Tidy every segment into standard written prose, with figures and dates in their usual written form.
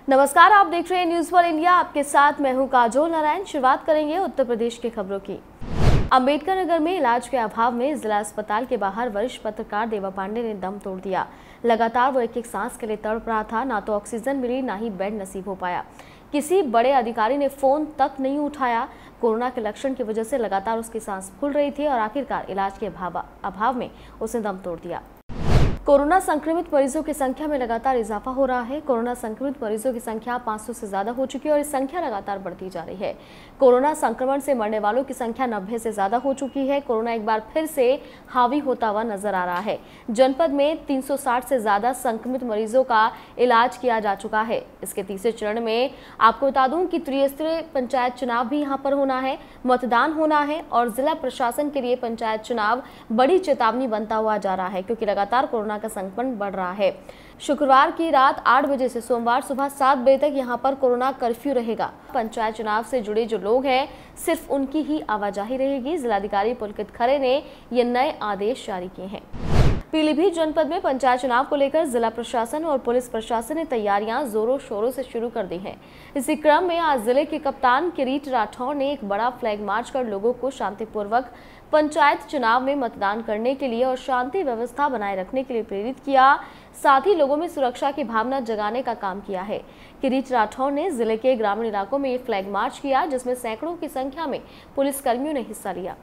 नमस्कार, आप देख रहे हैं न्यूज़ फॉर इंडिया। आपके साथ मैं हूं काजोल नारायण। शुरुआत करेंगे उत्तर प्रदेश की खबरों की। अंबेडकर नगर में इलाज के अभाव में जिला अस्पताल के बाहर वरिष्ठ पत्रकार देवा पांडे ने दम तोड़ दिया। लगातार वो एक सांस के लिए तड़प रहा था। ना तो ऑक्सीजन मिली, ना ही बेड नसीब हो पाया। किसी बड़े अधिकारी ने फोन तक नहीं उठाया। कोरोना के लक्षण की वजह से लगातार उसकी सांस फूल रही थी और आखिरकार इलाज के अभाव में उसने दम तोड़ दिया। कोरोना संक्रमित मरीजों की संख्या में लगातार इजाफा हो रहा है। कोरोना संक्रमित मरीजों की संख्या 500 से ज्यादा हो चुकी है और इस संख्या लगातार बढ़ती जा रही है। कोरोना संक्रमण से मरने वालों की संख्या 90 से ज्यादा हो चुकी है। कोरोना एक बार फिर से हावी होता हुआ नजर आ रहा है। जनपद में 360 से ज्यादा संक्रमित मरीजों का इलाज किया जा चुका है। इसके तीसरे चरण में आपको बता दूं कि त्रिस्तरीय पंचायत चुनाव भी यहाँ पर होना है, मतदान होना है और जिला प्रशासन के लिए पंचायत चुनाव बड़ी चेतावनी बनता हुआ जा रहा है, क्योंकि लगातार कोरोना का संक्रमण बढ़ रहा है। शुक्रवार की रात 8 बजे से सोमवार सुबह 7 बजे तक यहां पर कोरोना कर्फ्यू रहेगा। पंचायत चुनाव से जुड़े जो लोग हैं, सिर्फ उनकी ही आवाजाही रहेगी। जिलाधिकारी पुलकित खरे ने ये नए आदेश जारी किए हैं। पीलीभीत जनपद में पंचायत चुनाव को लेकर जिला प्रशासन और पुलिस प्रशासन ने तैयारियां जोरों शोरों से शुरू कर दी हैं। इसी क्रम में आज जिले के कप्तान किरीट राठौर ने एक बड़ा फ्लैग मार्च कर लोगों को शांतिपूर्वक पंचायत चुनाव में मतदान करने के लिए और शांति व्यवस्था बनाए रखने के लिए प्रेरित किया। साथ ही लोगों में सुरक्षा की भावना जगाने का काम किया है। किरीट राठौर ने जिले के ग्रामीण इलाकों में ये फ्लैग मार्च किया, जिसमें सैकड़ों की संख्या में पुलिसकर्मियों ने हिस्सा लिया।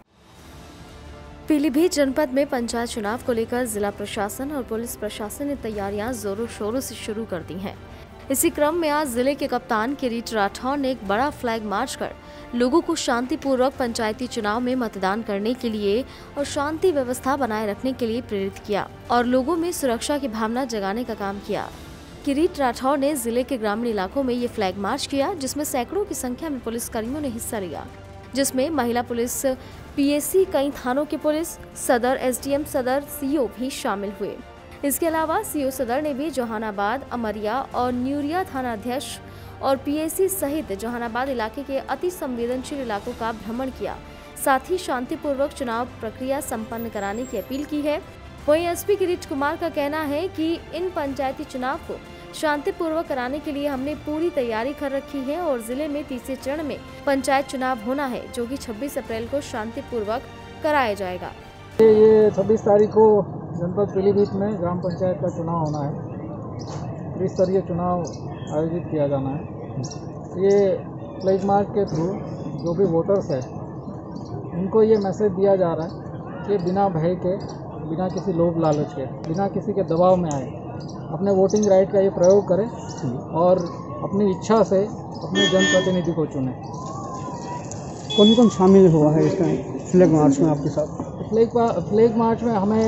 पीलीभीत जनपद में पंचायत चुनाव को लेकर जिला प्रशासन और पुलिस प्रशासन ने तैयारियां जोरों शोरों से शुरू कर दी हैं। इसी क्रम में आज जिले के कप्तान किरीट राठौर ने एक बड़ा फ्लैग मार्च कर लोगों को शांतिपूर्वक पंचायती चुनाव में मतदान करने के लिए और शांति व्यवस्था बनाए रखने के लिए प्रेरित किया और लोगों में सुरक्षा की भावना जगाने का काम किया। किरीट राठौर ने जिले के ग्रामीण इलाकों में ये फ्लैग मार्च किया, जिसमें सैकड़ों की संख्या में पुलिसकर्मियों ने हिस्सा लिया, जिसमें महिला पुलिस, पीएसी, कई थानों की पुलिस, सदर, एसडीएम सदर, सीओ भी शामिल हुए। इसके अलावा सीओ सदर ने भी जहानाबाद, अमरिया और न्यूरिया थाना अध्यक्ष और पीएसी सहित जहानाबाद इलाके के अति संवेदनशील इलाकों का भ्रमण किया। साथ ही शांतिपूर्वक चुनाव प्रक्रिया संपन्न कराने की अपील की है। वहीं एसपी किरीट कुमार का कहना है कि इन पंचायती चुनाव को शांतिपूर्वक कराने के लिए हमने पूरी तैयारी कर रखी है और जिले में तीसरे चरण में पंचायत चुनाव होना है, जो कि 26 अप्रैल को शांतिपूर्वक कराया जाएगा। ये 26 तारीख को जनपद पीलीभीत में ग्राम पंचायत का चुनाव होना है। त्रिस्तरीय चुनाव आयोजित किया जाना है। ये फ्लैग मार्च के थ्रू जो भी वोटर्स है, उनको ये मैसेज दिया जा रहा है कि बिना भय के, बिना किसी लोभ लालच के, बिना किसी के दबाव में आए अपने वोटिंग राइट का ये प्रयोग करें और अपनी इच्छा से अपने जनप्रतिनिधि को चुनें। कौन कौन शामिल हुआ है इसका फ्लैग मार्च में आपके साथ? फ्लैग मार्च में हमें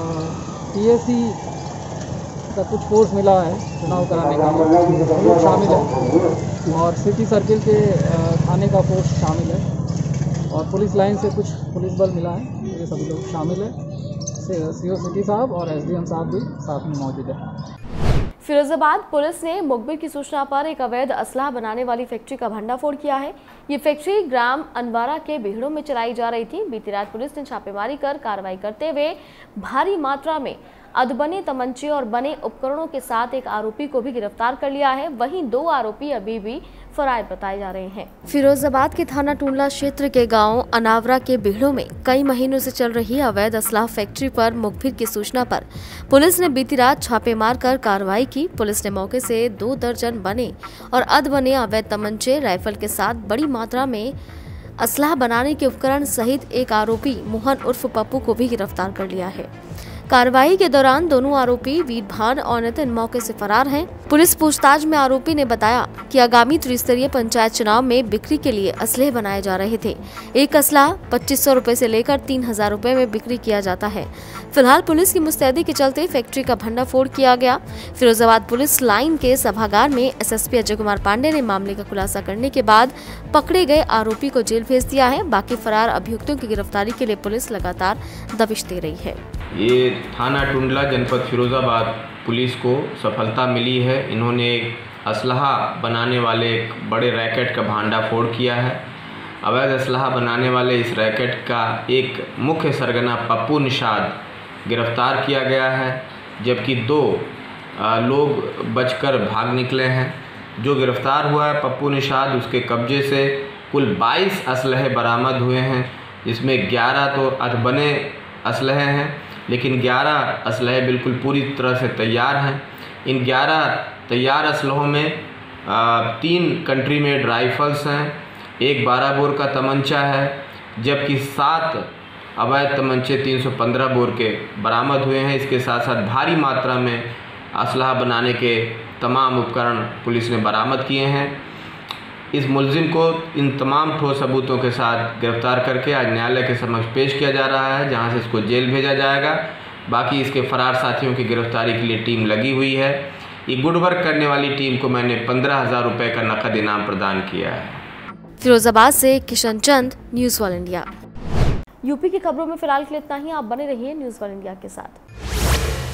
पीएसी का कुछ फोर्स मिला है चुनाव कराने का, वो लोग शामिल है और सिटी सर्किल के थाने का फोर्स शामिल है और पुलिस लाइन से कुछ पुलिस बल मिला है। ये सभी लोग शामिल है। सीओ सिटी साहब और एसडीएम साहब भी साथ में मौजूद है। फिरोजाबाद पुलिस ने मुखबिर की सूचना पर एक अवैध असलाह बनाने वाली फैक्ट्री का भंडाफोड़ किया है। ये फैक्ट्री ग्राम अनवारा के बिहड़ों में चलाई जा रही थी। बीती रात पुलिस ने छापेमारी कर कार्रवाई करते हुए भारी मात्रा में अधबने तमंचे और बने उपकरणों के साथ एक आरोपी को भी गिरफ्तार कर लिया है। वहीं 2 आरोपी अभी भी फरार बताए जा रहे हैं। फिरोजाबाद के थाना टूंडला क्षेत्र के गांव अनावरा के बिहड़ों में कई महीनों से चल रही अवैध असलाह फैक्ट्री पर मुखबिर की सूचना पर पुलिस ने बीती रात छापेमार कर कार्रवाई की। पुलिस ने मौके से 2 दर्जन बने और अधबने अवैध तमंचे, राइफल के साथ बड़ी मात्रा में असलाह बनाने के उपकरण सहित एक आरोपी मोहन उर्फ पप्पू को भी गिरफ्तार कर लिया है। कार्रवाई के दौरान दोनों आरोपी वीरभान और नितिन मौके से फरार हैं। पुलिस पूछताछ में आरोपी ने बताया कि आगामी त्रिस्तरीय पंचायत चुनाव में बिक्री के लिए असलहे बनाए जा रहे थे। एक असला 2500 रुपए से लेकर 3000 रुपए में बिक्री किया जाता है। फिलहाल पुलिस की मुस्तैदी के चलते फैक्ट्री का भंडाफोड़ किया गया। फिरोजाबाद पुलिस लाइन के सभागार में एसएसपी अजय कुमार पांडे ने मामले का खुलासा करने के बाद पकड़े गए आरोपी को जेल भेज दिया है। बाकी फरार अभियुक्तों की गिरफ्तारी के लिए पुलिस लगातार दबिश दे रही है। ये थाना टुंडला जनपद फिरोजाबाद पुलिस को सफलता मिली है। इन्होंने एक असलहा बनाने वाले एक बड़े रैकेट का भंडाफोड़ किया है। अवैध असलहा बनाने वाले इस रैकेट का एक मुख्य सरगना पप्पू निषाद गिरफ्तार किया गया है, जबकि 2 लोग बचकर भाग निकले हैं। जो गिरफ्तार हुआ है पप्पू निषाद, उसके कब्जे से कुल 22 असलहे बरामद हुए हैं, जिसमें 11 तो अधबने असलहे हैं, लेकिन 11 असलहे बिल्कुल पूरी तरह से तैयार हैं। इन 11 तैयार असलहों में 3 कंट्री मेड राइफल्स हैं, एक 12 बोर का तमंचा है, जबकि 7 अवैध तमंचे 315 बोर के बरामद हुए हैं। इसके साथ साथ भारी मात्रा में असलहा बनाने के तमाम उपकरण पुलिस ने बरामद किए हैं। इस मुलजिम को इन तमाम ठोस सबूतों के साथ गिरफ्तार करके आज न्यायालय के समक्ष पेश किया जा रहा है, जहां से इसको जेल भेजा जाएगा। बाकी इसके फरार साथियों की गिरफ्तारी के लिए टीम लगी हुई है। ये गुड वर्क करने वाली टीम को मैंने 15,000 रुपये का नकद इनाम प्रदान किया है। फिरोजाबाद से Kishan Chand, news one India. UP की खबरों में फिलहाल के लिए इतना ही। आप बने रहिए न्यूज़ वन इंडिया के साथ।